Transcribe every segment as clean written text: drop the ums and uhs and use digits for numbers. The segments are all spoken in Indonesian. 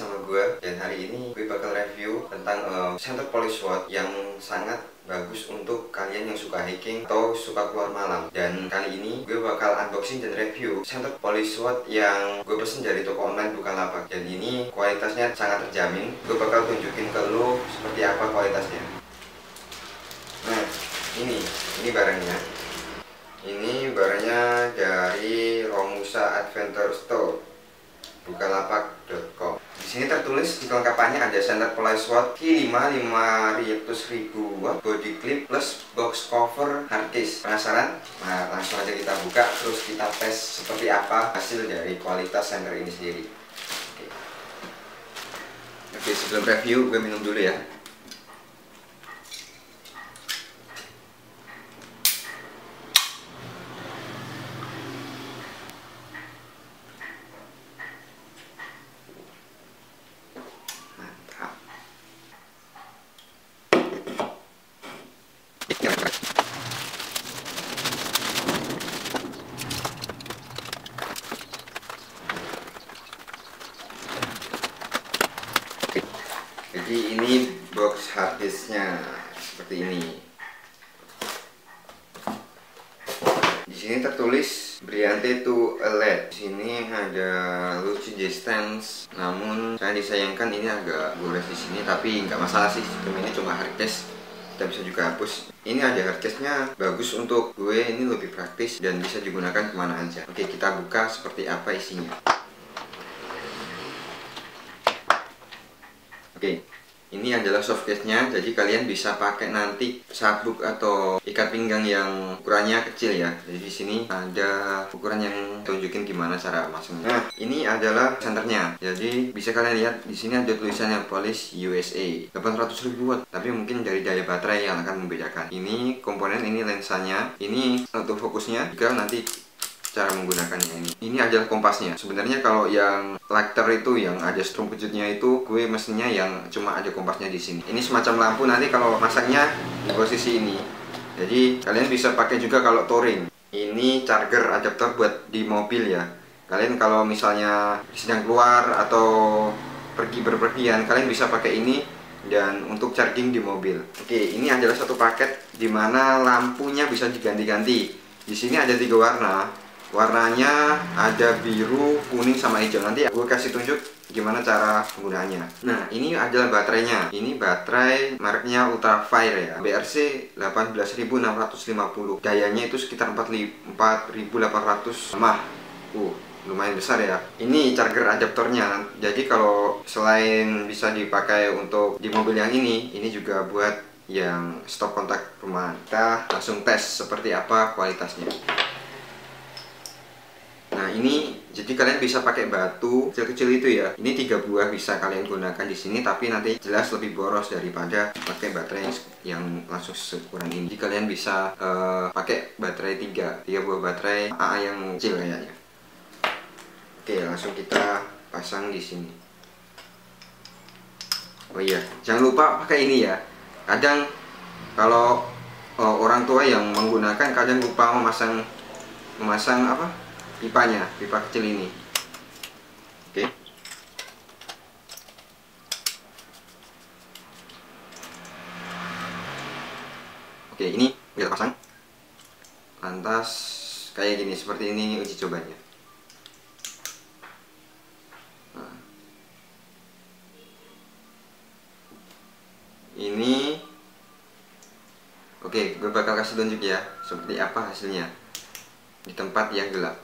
bersama gue. Dan hari ini gue bakal review tentang center polish sword yang sangat bagus untuk kalian yang suka hiking atau suka keluar malam. Dan kali ini gue bakal unboxing dan review center polish sword yang gue pesen dari toko online Bukalapak. Dan ini kualitasnya sangat terjamin. Gue bakal tunjukin ke lo seperti apa kualitasnya. Nah, ini barangnya. Ini barangnya dari Romusa Adventure Store, bukalapak.com. Di sini tertulis di kelengkapannya ada center polish sword Q5 500.000 watt, body clip plus box cover hard case. Penasaran? Nah, langsung aja kita buka terus kita tes seperti apa hasil dari kualitas center ini sendiri. Oke, sebelum review gue minum dulu ya. Jadi ini box harddisknya seperti ini. Di sini tertulis Briante to a LED. Di sini ada lucu distance. Namun saya disayangkan ini agak gores di sini, tapi nggak masalah sih. Ini cuma harddisk, kita bisa juga hapus. Ini ada harddisknya, bagus untuk gue. Ini lebih praktis dan bisa digunakan kemana aja. Oke, kita buka seperti apa isinya. Oke, ini adalah softcase-nya, jadi kalian bisa pakai nanti sabuk atau ikat pinggang yang ukurannya kecil ya. Jadi di sini ada ukuran yang tunjukin gimana cara masangnya. Nah, ini adalah senternya. Jadi bisa kalian lihat di sini ada tulisannya Polish USA 800.000 watt. Tapi mungkin dari daya baterai yang akan membedakan. Ini komponen, ini lensanya, ini autofokusnya. Juga nanti cara menggunakannya ini adalah kompasnya. Sebenarnya kalau yang lighter itu yang ada strum kejutnya itu gue mesinnya yang cuma ada kompasnya di sini. Ini semacam lampu nanti kalau masangnya di posisi ini. Jadi kalian bisa pakai juga kalau touring. Ini charger adapter buat di mobil ya. Kalian kalau misalnya sedang keluar atau pergi berpergian, kalian bisa pakai ini dan untuk charging di mobil. Oke, ini adalah satu paket dimana lampunya bisa diganti-ganti. Di sini ada 3 warna. Warnanya ada biru, kuning, sama hijau. Nanti gue kasih tunjuk gimana cara penggunaannya. Nah, ini adalah baterainya. Ini baterai mereknya Ultrafire ya, BRC 18650. Dayanya itu sekitar 4800 mAh. Lumayan besar ya. Ini charger adaptornya. Jadi kalau selain bisa dipakai untuk di mobil yang ini juga buat yang stop kontak rumahan. Kita langsung tes seperti apa kualitasnya. Nah, ini jadi kalian bisa pakai batu kecil-kecil itu ya. Ini 3 buah bisa kalian gunakan di sini, tapi nanti jelas lebih boros daripada pakai baterai yang langsung seukuran ini. Jadi kalian bisa pakai baterai 3 buah baterai AA yang kecil kayaknya. Oke, langsung kita pasang di sini. Oh iya, jangan lupa pakai ini ya. Kadang kalau orang tua yang menggunakan kadang lupa memasang apa? Pipa kecil ini. Oke. Oke, ini kita pasang. Lantas kayak gini, seperti ini uji cobanya. Nah. Ini oke, gue bakal kasih tunjuk ya seperti apa hasilnya di tempat yang gelap.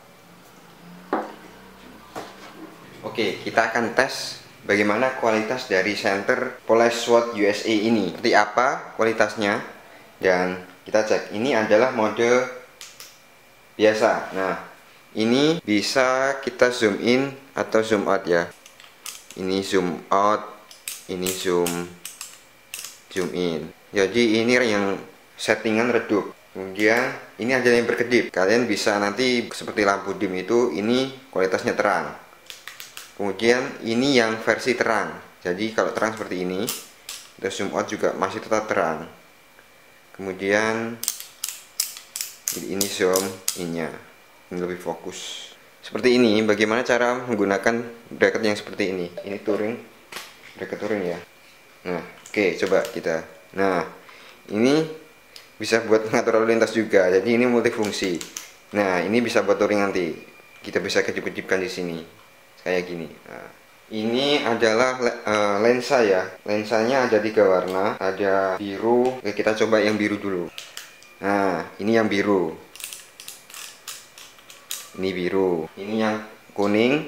Oke, kita akan tes bagaimana kualitas dari center polish sword USA ini. Seperti apa kualitasnya. Dan kita cek. Ini adalah mode biasa. Nah, ini bisa kita zoom in atau zoom out ya. Ini zoom out, ini zoom in. Jadi ini yang settingan redup. Kemudian ini ada yang berkedip. Kalian bisa nanti seperti lampu dim itu, ini kualitasnya terang. Kemudian ini yang versi terang. Jadi kalau terang seperti ini, kita zoom out juga masih tetap terang. Kemudian ini zoom in-nya, ini lebih fokus. Seperti ini. Bagaimana cara menggunakan bracket yang seperti ini? Ini touring. bracket touring ya. Nah, oke, coba kita. Nah, ini bisa buat mengatur lalu lintas juga. Jadi ini multifungsi. Nah, ini bisa buat touring nanti. Kita bisa kejip-kejipkan di sini. Kayak gini. Nah, ini adalah lensa ya. Lensanya ada 3 warna, ada biru. Oke, kita coba yang biru dulu. Nah, ini yang biru. Ini biru. Ini yang kuning.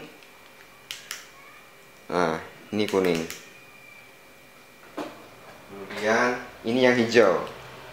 Nah, ini kuning. Kemudian ini yang hijau.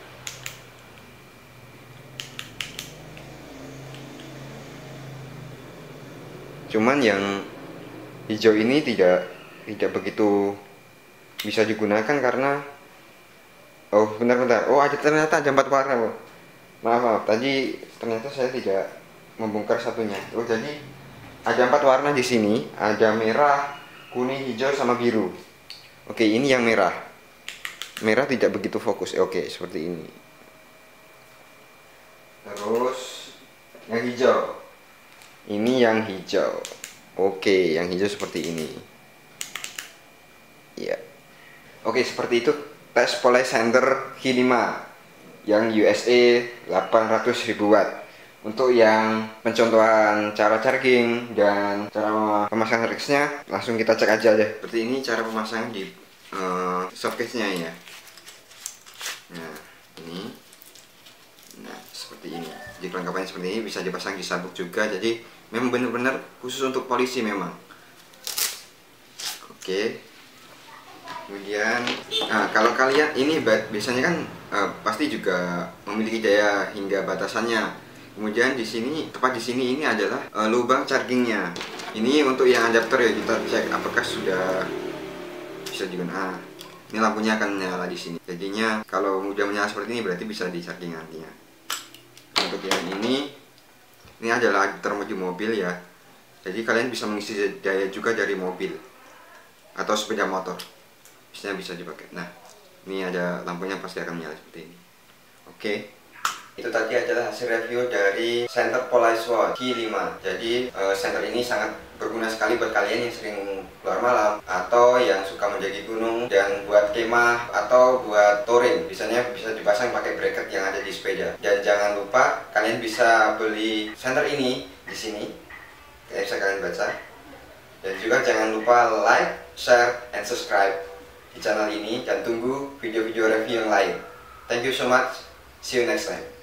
Cuman yang hijau ini tidak begitu bisa digunakan karena bentar. Oh, ternyata ada 4 warna, loh. Maaf, tadi ternyata saya tidak membongkar satunya. Oh, jadi ada 4 warna di sini, ada merah, kuning, hijau, sama biru. Oke, ini yang merah. Merah tidak begitu fokus. Oke, seperti ini. Terus yang hijau. Ini yang hijau. Oke, yang hijau seperti ini. Ya. Oke, seperti itu tes Police Center Q5 yang USA 800.000 watt. Untuk yang pencontohan cara charging dan cara pemasangan RX-nya, langsung kita cek aja deh. Seperti ini cara pemasangan di softcase-nya ya. Nah, ini. Nah, seperti ini. Jadi kelengkapannya seperti ini, bisa dipasang di sabuk juga. Jadi memang benar-benar khusus untuk polisi memang. Oke. Kemudian, nah kalau kalian ini biasanya kan pasti juga memiliki daya hingga batasannya. Kemudian di sini, tepat di sini ini adalah lubang chargingnya. Ini untuk yang adapter ya, kita cek apakah sudah bisa digunakan. Nah, ini lampunya akan menyala di sini. Jadinya kalau udah menyala seperti ini berarti bisa di charging nantinya. Untuk yang ini adalah adapter mobil ya. Jadi kalian bisa mengisi daya juga dari mobil atau sepeda motor. Bisa dipakai. Nah, ini ada lampunya pasti akan menyala seperti ini. Oke. Itu tadi adalah hasil review dari Center Police Watch Q5. Jadi center ini sangat berguna sekali buat kalian yang sering keluar malam atau yang suka menjadi gunung dan buat kemah atau buat touring. Biasanya bisa dipasang pakai bracket yang ada di sepeda. Dan jangan lupa kalian bisa beli center ini di sini. Kayak bisa kalian baca. Dan juga jangan lupa like, share, and subscribe di channel ini dan tunggu video-video review yang lain. Thank you so much. See you next time.